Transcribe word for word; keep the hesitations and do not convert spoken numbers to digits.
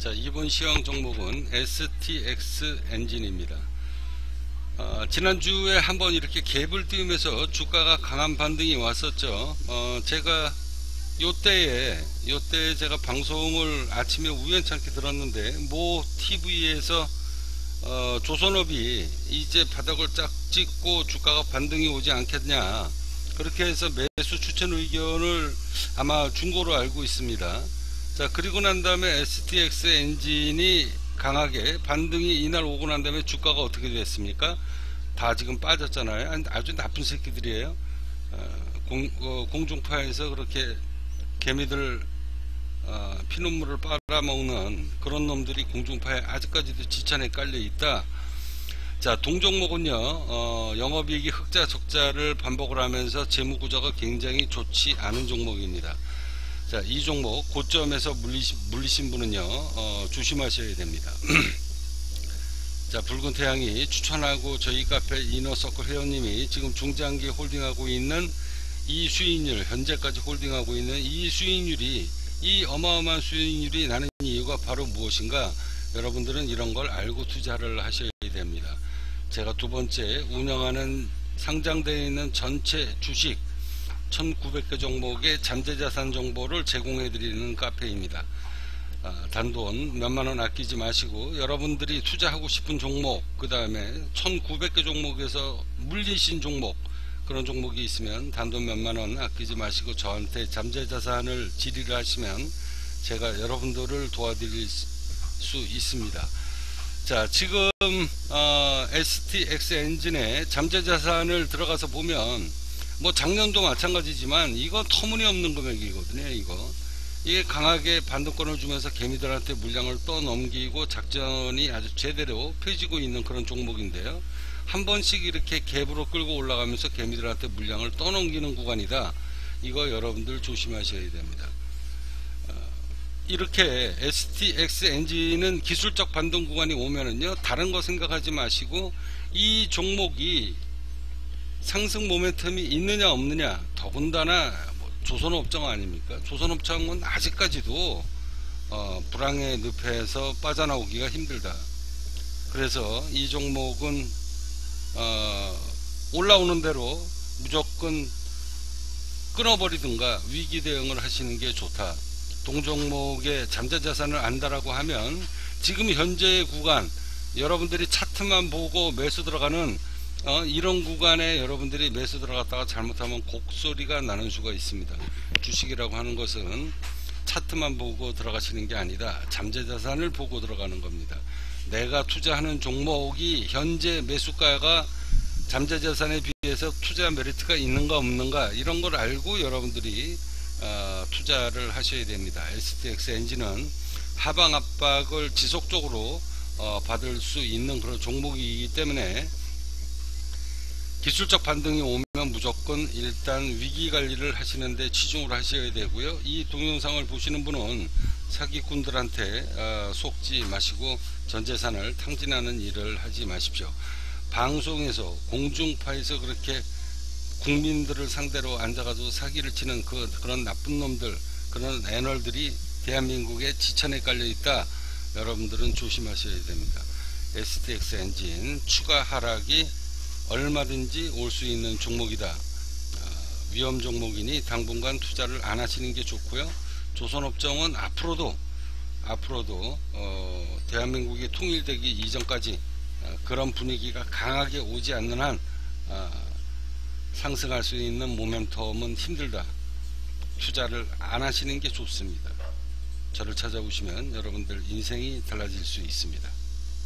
자, 이번 시황 종목은 에스티엑스 엔진입니다. 어, 지난주에 한번 이렇게 갭을 띄우면서 주가가 강한 반등이 왔었죠. 어, 제가 요때에 요때 제가 방송을 아침에 우연찮게 들었는데 모 티비에서 어, 조선업이 이제 바닥을 쫙 찍고 주가가 반등이 오지 않겠냐, 그렇게 해서 매수 추천 의견을 아마 중고로 알고 있습니다. 자, 그리고 난 다음에 에스티엑스 엔진이 강하게 반등이 이날 오고 난 다음에 주가가 어떻게 됐습니까? 다 지금 빠졌잖아요. 아주 나쁜 새끼들이에요. 어, 공, 어, 공중파에서 그렇게 개미들 어, 피눈물을 빨아먹는 그런 놈들이 공중파에 아직까지도 지천에 깔려 있다. 자, 동종목은요, 어, 영업이익이 흑자 적자를 반복을 하면서 재무구조가 굉장히 좋지 않은 종목입니다. 자, 이 종목 고점에서 물리신, 물리신 분은요, 어, 조심하셔야 됩니다. 자, 붉은 태양이 추천하고 저희 카페 이너서클 회원님이 지금 중장기 홀딩하고 있는 이 수익률, 현재까지 홀딩하고 있는 이 수익률이, 이 어마어마한 수익률이 나는 이유가 바로 무엇인가? 여러분들은 이런 걸 알고 투자를 하셔야 됩니다. 제가 두 번째, 운영하는 상장되어 있는 전체 주식 천구백 개 종목의 잠재자산 정보를 제공해 드리는 카페입니다. 아, 단돈 몇만원 아끼지 마시고 여러분들이 투자하고 싶은 종목, 그 다음에 천구백 개 종목에서 물리신 종목, 그런 종목이 있으면 단돈 몇만원 아끼지 마시고 저한테 잠재자산을 질의를 하시면 제가 여러분들을 도와드릴 수 있습니다. 자, 지금 어, 에스티엑스 엔진의 잠재자산을 들어가서 보면 뭐 작년도 마찬가지지만 이거 터무니없는 금액이거든요. 이거 이게 강하게 반등권을 주면서 개미들한테 물량을 떠넘기고 작전이 아주 제대로 펴지고 있는 그런 종목인데요. 한 번씩 이렇게 갭으로 끌고 올라가면서 개미들한테 물량을 떠넘기는 구간이다. 이거 여러분들 조심하셔야 됩니다. 어, 이렇게 에스티엑스 엔진은 기술적 반등 구간이 오면은요, 다른 거 생각하지 마시고 이 종목이 상승 모멘텀이 있느냐 없느냐, 더군다나 뭐 조선업종 아닙니까? 조선업종은 아직까지도 어, 불황의 늪에서 빠져나오기가 힘들다. 그래서 이 종목은 어, 올라오는 대로 무조건 끊어버리든가 위기 대응을 하시는 게 좋다. 동종목의 잠재자산을 안다라고 하면 지금 현재 구간, 여러분들이 차트만 보고 매수 들어가는 어, 이런 구간에 여러분들이 매수 들어갔다가 잘못하면 곡소리가 나는 수가 있습니다. 주식이라고 하는 것은 차트만 보고 들어가시는 게 아니다. 잠재자산을 보고 들어가는 겁니다. 내가 투자하는 종목이 현재 매수가가 잠재자산에 비해서 투자 메리트가 있는가 없는가, 이런 걸 알고 여러분들이 어, 투자를 하셔야 됩니다. 에스티엑스 엔진은 하방 압박을 지속적으로 어, 받을 수 있는 그런 종목이기 때문에 기술적 반등이 오면 무조건 일단 위기관리를 하시는데 치중을 하셔야 되고요. 이 동영상을 보시는 분은 사기꾼들한테 어, 속지 마시고 전재산을 탕진하는 일을 하지 마십시오. 방송에서 공중파에서 그렇게 국민들을 상대로 앉아가지고 사기를 치는 그, 그런 나쁜 놈들, 그런 애널들이 대한민국의 지천에 깔려 있다. 여러분들은 조심하셔야 됩니다. 에스티엑스 엔진 추가 하락이 얼마든지 올 수 있는 종목이다. 어, 위험 종목이니 당분간 투자를 안 하시는 게 좋고요. 조선업종은 앞으로도 앞으로도 어, 대한민국이 통일되기 이전까지 어, 그런 분위기가 강하게 오지 않는 한 어, 상승할 수 있는 모멘텀은 힘들다. 투자를 안 하시는 게 좋습니다. 저를 찾아오시면 여러분들 인생이 달라질 수 있습니다.